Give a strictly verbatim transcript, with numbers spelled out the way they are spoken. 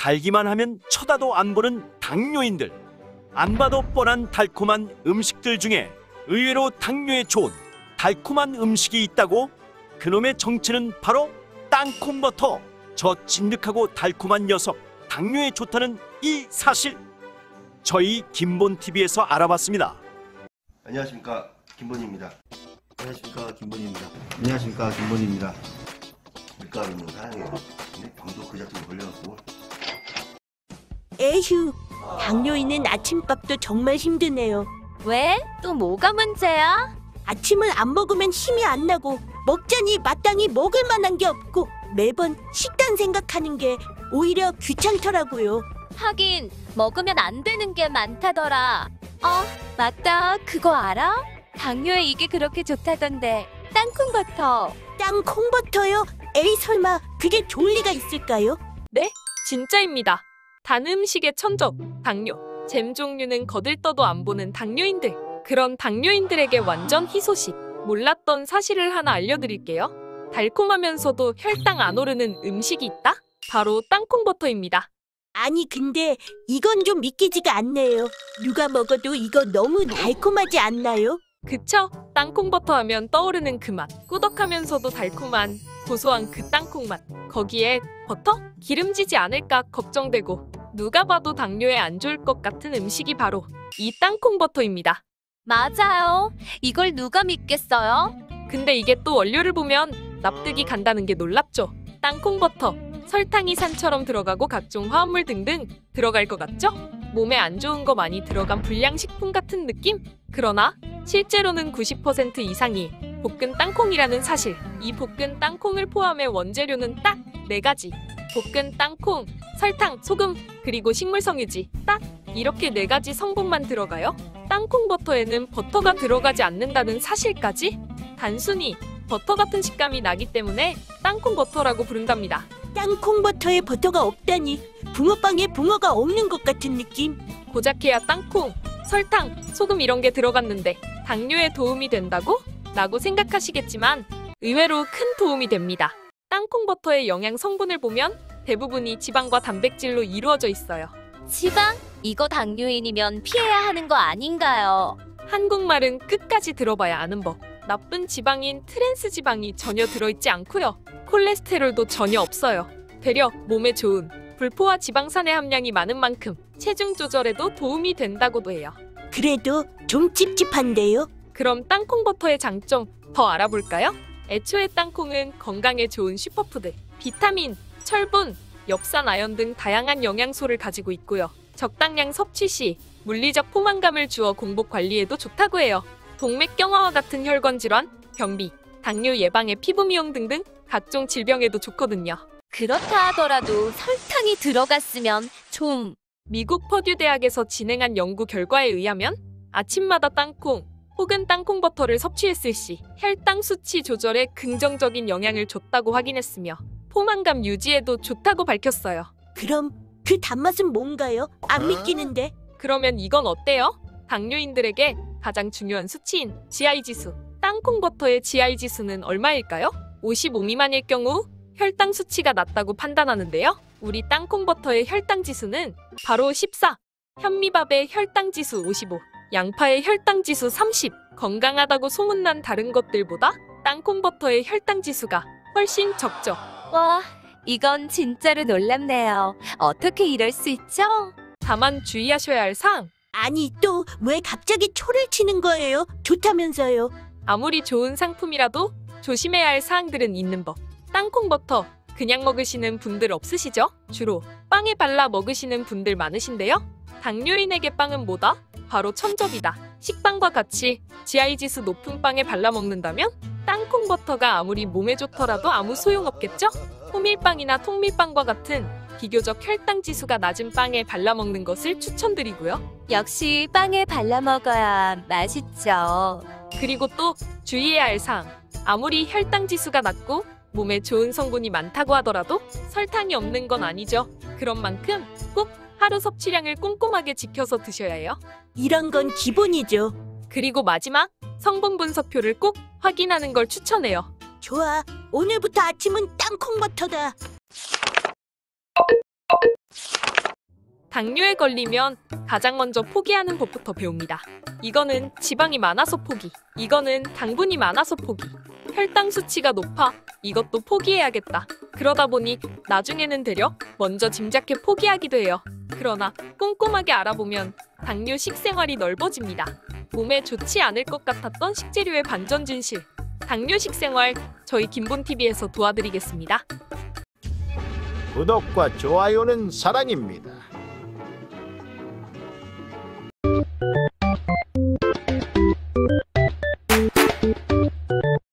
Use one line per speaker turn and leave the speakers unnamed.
달기만 하면 쳐다도 안 보는 당뇨인들. 안 봐도 뻔한 달콤한 음식들 중에 의외로 당뇨에 좋은 달콤한 음식이 있다고? 그놈의 정체는 바로 땅콩버터. 저 찐득하고 달콤한 녀석, 당뇨에 좋다는 이 사실, 저희 김본티비에서 알아봤습니다.
안녕하십니까, 김본희입니다. 안녕하십니까, 김본희입니다. 안녕하십니까, 김본희입니다. 밀가루는 사랑해요. 근데 병도 그 자체로 걸려갖고.
에휴, 당뇨인은 아침밥도 정말 힘드네요.
왜? 또 뭐가 문제야?
아침을 안 먹으면 힘이 안 나고 먹자니 마땅히 먹을 만한 게 없고 매번 식단 생각하는 게 오히려 귀찮더라고요.
하긴 먹으면 안 되는 게 많다더라. 어, 맞다. 그거 알아? 당뇨에 이게 그렇게 좋다던데. 땅콩버터.
땅콩버터요? 에이, 설마 그게 좋을 리가 있을까요?
네? 진짜입니다. 단 음식의 천적, 당뇨. 잼 종류는 거들떠도 안 보는 당뇨인들. 그런 당뇨인들에게 완전 희소식. 몰랐던 사실을 하나 알려드릴게요. 달콤하면서도 혈당 안 오르는 음식이 있다? 바로 땅콩버터입니다.
아니, 근데 이건 좀 믿기지가 않네요. 누가 먹어도 이거 너무 달콤하지 않나요?
그쵸? 땅콩버터 하면 떠오르는 그 맛. 꾸덕하면서도 달콤한 고소한 그 땅콩 맛. 거기에 버터? 기름지지 않을까 걱정되고 누가 봐도 당뇨에 안 좋을 것 같은 음식이 바로 이 땅콩버터입니다.
맞아요. 이걸 누가 믿겠어요?
근데 이게 또 원료를 보면 납득이 간다는 게 놀랍죠? 땅콩버터, 설탕이 산처럼 들어가고 각종 화합물 등등 들어갈 것 같죠? 몸에 안 좋은 거 많이 들어간 불량식품 같은 느낌? 그러나 실제로는 구십 퍼센트 이상이 볶은 땅콩이라는 사실. 이 볶은 땅콩을 포함해 원재료는 딱 네 가지. 볶은 땅콩, 설탕, 소금, 그리고 식물성유지. 딱 이렇게 네 가지 성분만 들어가요. 땅콩버터에는 버터가 들어가지 않는다는 사실까지? 단순히 버터 같은 식감이 나기 때문에 땅콩버터라고 부른답니다.
땅콩버터에 버터가 없다니 붕어빵에 붕어가 없는 것 같은 느낌.
고작해야 땅콩, 설탕, 소금 이런 게 들어갔는데 당뇨에 도움이 된다고? 라고 생각하시겠지만 의외로 큰 도움이 됩니다. 땅콩버터의 영양 성분을 보면 대부분이 지방과 단백질로 이루어져 있어요.
지방? 이거 당뇨인이면 피해야 하는 거 아닌가요?
한국말은 끝까지 들어봐야 아는 법. 나쁜 지방인 트랜스 지방이 전혀 들어있지 않고요. 콜레스테롤도 전혀 없어요. 되려 몸에 좋은 불포화 지방산의 함량이 많은 만큼 체중 조절에도 도움이 된다고도 해요.
그래도 좀 찝찝한데요?
그럼 땅콩버터의 장점 더 알아볼까요? 애초에 땅콩은 건강에 좋은 슈퍼푸드, 비타민, 철분, 엽산, 아연 등 다양한 영양소를 가지고 있고요. 적당량 섭취 시 물리적 포만감을 주어 공복 관리에도 좋다고 해요. 동맥경화와 같은 혈관 질환, 변비, 당뇨 예방에 피부 미용 등등 각종 질병에도 좋거든요.
그렇다 하더라도 설탕이 들어갔으면 좀...
미국 퍼듀 대학에서 진행한 연구 결과에 의하면 아침마다 땅콩 혹은 땅콩버터를 섭취했을 시 혈당 수치 조절에 긍정적인 영향을 줬다고 확인했으며 포만감 유지에도 좋다고 밝혔어요.
그럼 그 단맛은 뭔가요? 안 믿기는데.
그러면 이건 어때요? 당뇨인들에게 가장 중요한 수치인 지아이 지수. 땅콩버터의 지아이 지수는 얼마일까요? 오십오 미만일 경우 혈당 수치가 낮다고 판단하는데요. 우리 땅콩버터의 혈당 지수는 바로 십사. 현미밥의 혈당 지수 오십오. 양파의 혈당 지수 삼십. 건강하다고 소문난 다른 것들보다 땅콩버터의 혈당 지수가 훨씬 적죠.
와, 이건 진짜로 놀랍네요. 어떻게 이럴 수 있죠?
다만 주의하셔야 할 사항.
아니, 또 왜 갑자기 초를 치는 거예요? 좋다면서요.
아무리 좋은 상품이라도 조심해야 할 사항들은 있는 법. 땅콩버터 그냥 먹으시는 분들 없으시죠? 주로 빵에 발라 먹으시는 분들 많으신데요. 당뇨인에게 빵은 뭐다? 바로 천적이다. 식빵과 같이 지아이 지수 높은 빵에 발라 먹는다면 땅콩버터가 아무리 몸에 좋더라도 아무 소용없겠죠? 호밀빵이나 통밀빵과 같은 비교적 혈당 지수가 낮은 빵에 발라 먹는 것을 추천드리고요.
역시 빵에 발라 먹어야 맛있죠.
그리고 또 주의해야 할 사항. 아무리 혈당 지수가 낮고 몸에 좋은 성분이 많다고 하더라도 설탕이 없는 건 아니죠. 그런 만큼 꼭 하루 섭취량을 꼼꼼하게 지켜서 드셔야 해요.
이런 건 기본이죠.
그리고 마지막, 성분 분석표를 꼭 확인하는 걸 추천해요.
좋아, 오늘부터 아침은 땅콩버터다.
당뇨에 걸리면 가장 먼저 포기하는 법부터 배웁니다. 이거는 지방이 많아서 포기, 이거는 당분이 많아서 포기, 혈당 수치가 높아 이것도 포기해야겠다. 그러다 보니 나중에는 되려 먼저 짐작해 포기하기도 해요. 그러나 꼼꼼하게 알아보면 당뇨 식생활이 넓어집니다. 몸에 좋지 않을 것 같았던 식재료의 반전 진실. 당뇨 식생활 저희 김본티비에서 도와드리겠습니다.
구독과 좋아요는 사랑입니다.